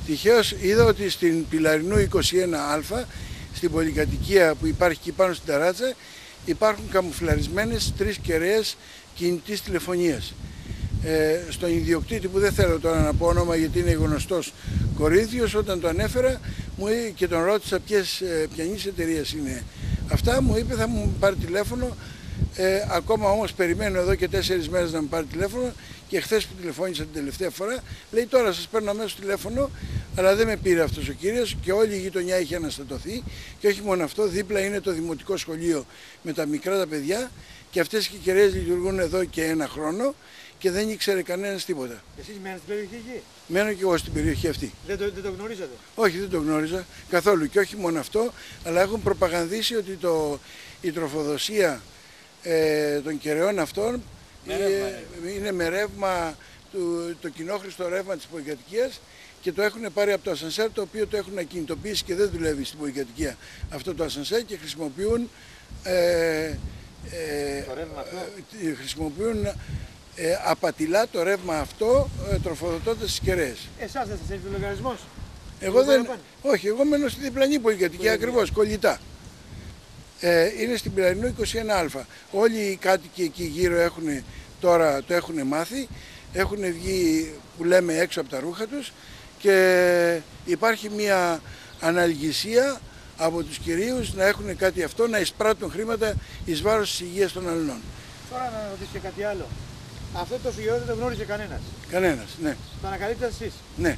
Τυχαίως είδα ότι στην Πυλαρινού 21α, στην πολυκατοικία που υπάρχει εκεί πάνω στην ταράτσα, υπάρχουν καμουφλαρισμένες 3 κεραίες κινητής τηλεφωνίας. Στον ιδιοκτήτη, που δεν θέλω τώρα να πω όνομα γιατί είναι γνωστός Κορίνθιος, όταν το ανέφερα και τον ρώτησα ποιανής εταιρείας είναι αυτά, μου είπε θα μου πάρει τηλέφωνο. Ακόμα όμως περιμένω εδώ και 4 μέρες να μου πάρει τηλέφωνο, και χθες που τηλεφώνησα την τελευταία φορά λέει τώρα σας παίρνω αμέσως τηλέφωνο, αλλά δεν με πήρε αυτός ο κύριος και όλη η γειτονιά είχε αναστατωθεί. Και όχι μόνο αυτό, δίπλα είναι το δημοτικό σχολείο με τα μικρά τα παιδιά, και αυτές οι κεραίες λειτουργούν εδώ και 1 χρόνο και δεν ήξερε κανένας τίποτα. Εσείς μένετε στην περιοχή εκεί? Μένω και εγώ στην περιοχή αυτή. Δεν το γνωρίζατε? Όχι, δεν το γνώριζα καθόλου. Και όχι μόνο αυτό, αλλά έχουν προπαγανδίσει ότι η τροφοδοσία των κεραιών αυτών είναι με ρεύμα, το κοινόχρηστο ρεύμα της πολυκατοικίας, και το έχουν πάρει από το ασανσέρ, το οποίο το έχουν ακινητοποιήσει και δεν δουλεύει στην πολυκατοικία αυτό το ασανσέρ, και χρησιμοποιούν απατηλά το ρεύμα αυτό, τροφοδοτώντας τις κεραίες. Εσάς δεν σας έρθει ο λογαριασμός? Όχι, εγώ μένω στη διπλανή πολυκατοικία ακριβώς, κολλητά. Είναι στην Πυλαρινού 21α. Όλοι οι κάτοικοι εκεί γύρω τώρα το έχουν μάθει, έχουν βγει που λέμε έξω από τα ρούχα τους, και υπάρχει μια αναλγησία από τους κυρίους να έχουν κάτι αυτό, να εισπράττουν χρήματα εις βάρος της υγείας των αλλωνών. Τώρα να ρωτήσω και κάτι άλλο. Αυτό το συγγενό δεν το γνώριζε κανένας? Κανένας, ναι. Το ανακαλύπτατε εσείς? Ναι.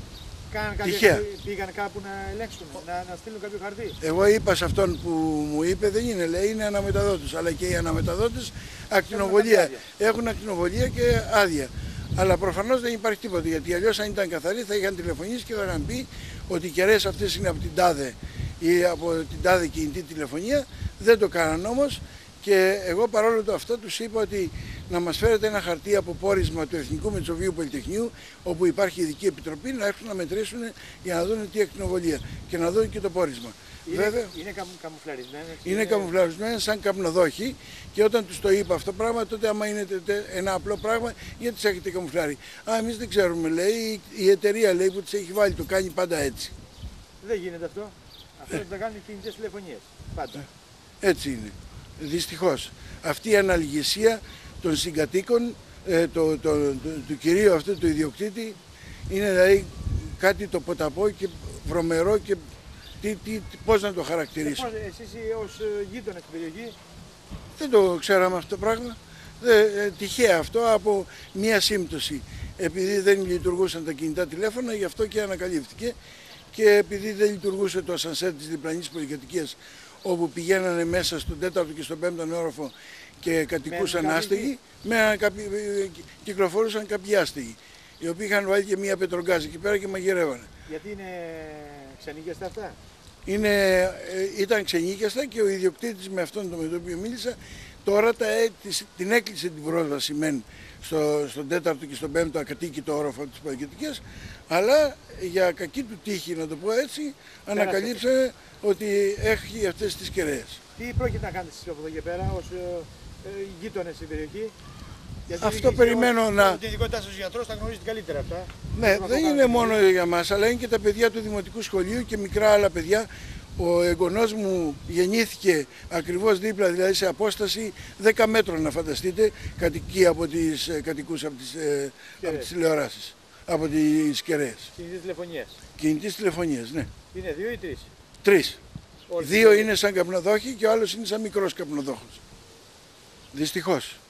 Πήγαν κάπου να ελέγξουν, να στείλουν κάποιο χαρτί? Εγώ είπα σε αυτόν που μου είπε, δεν είναι, λέει, είναι αναμεταδότης, αλλά και οι αναμεταδότες ακτινοβολία. Έχουν ακτινοβολία και άδεια. Αλλά προφανώς δεν υπάρχει τίποτα, γιατί αλλιώς αν ήταν καθαροί θα είχαν τηλεφωνήσει και θα είχαν πει ότι οι κεραίες αυτές είναι από την τάδε ή από την τάδε κινητή τηλεφωνία. Δεν το κάναν όμως, και εγώ παρόλο το αυτό τους είπα ότι να μας φέρετε ένα χαρτί από πόρισμα του Εθνικού Μετσοβίου Πολυτεχνείου, όπου υπάρχει ειδική επιτροπή, να έρθουν να μετρήσουν για να δουν τι ακτινοβολία και να δουν και το πόρισμα. Είναι καμουφλαρισμένες? Είναι καμουφλαρισμένες σαν καπνοδόχοι, και όταν τους το είπα αυτό το πράγμα, τότε άμα είναι ένα απλό πράγμα, γιατί τις έχετε καμουφλάρει? Εμείς δεν ξέρουμε, λέει, η εταιρεία, λέει, που τις έχει βάλει, το κάνει πάντα έτσι. Δεν γίνεται αυτό. Αυτό θα κάνουν οι κινητές τηλεφωνίες. Πάντα. Έτσι είναι. Δυστυχώς. Αυτή η αναλγησία των συγκατοίκων, του κυρίου αυτού, του ιδιοκτήτη, είναι δηλαδή κάτι το ποταπό και βρωμερό, και πώς να το χαρακτηρίσω. Εσείς ως γείτονες στην περιοχή? Δεν το ξέραμε αυτό το πράγμα. Τυχαία αυτό, από μία σύμπτωση. Επειδή δεν λειτουργούσαν τα κινητά τηλέφωνα, γι' αυτό και ανακαλύφθηκε. Και επειδή δεν λειτουργούσε το ασανσέρ της διπλανής πολυκατοικίας, όπου πηγαίνανε μέσα στον 4ο και στον 5ο όροφο και κατοικούσαν άστεγοι, κυκλοφορούσαν κάποιοι άστεγοι, οι οποίοι είχαν βάλει και μία πετρογκάζ εκεί πέρα και μαγειρεύανε. Γιατί είναι ξενίκιαστα αυτά? Ήταν ξενίκιαστα, και ο ιδιοκτήτης με αυτόν με τον οποίο μίλησα τώρα την έκλεισε την πρόσβαση μεν στον 4ο και στον 5ο ακατοίκητο όροφο της πολυκατοικίας, αλλά για κακή του τύχη, να το πω έτσι, ανακαλύψαμε ότι έχει αυτές τις κεραίες. Τι πρόκειται να κάνετε εσείς από εδώ και πέρα ως γείτονες στην περιοχή? Αυτό περιμένω να... Την ειδικότητά σας γιατρός θα γνωρίζετε καλύτερα αυτά. Ναι, δεν είναι μόνο για μας, αλλά είναι και τα παιδιά του Δημοτικού Σχολείου και μικρά άλλα παιδιά. Ο εγγονός μου γεννήθηκε ακριβώς δίπλα, δηλαδή σε απόσταση 10 μέτρων, να φανταστείτε, κατοικία από τις κατοικούς από τις τηλεοράσεις, από τις κεραίες. Κινητής τηλεφωνίας? Κινητής τηλεφωνίας, ναι. Είναι 2 ή 3? 3. 2 είναι σαν καπνοδόχοι και ο άλλος είναι σαν μικρός καπνοδόχος. Δυστυχώς.